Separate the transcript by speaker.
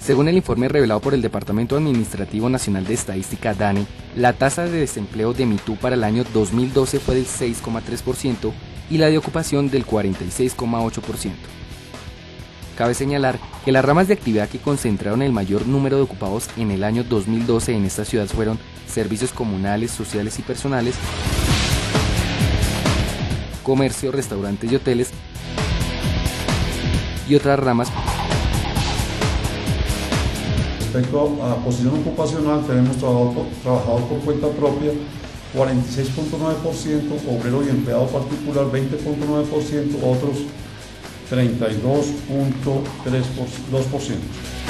Speaker 1: Según el informe revelado por el Departamento Administrativo Nacional de Estadística DANE, la tasa de desempleo de Mitú para el año 2012 fue del 6,3% y la de ocupación del 46,8%. Cabe señalar que las ramas de actividad que concentraron el mayor número de ocupados en el año 2012 en esta ciudad fueron servicios comunales, sociales y personales, comercio, restaurantes y hoteles, y otras ramas.
Speaker 2: Respecto a posición ocupacional, tenemos trabajador por cuenta propia 46,9%, obrero y empleado particular 20,9%, otros 32,2%.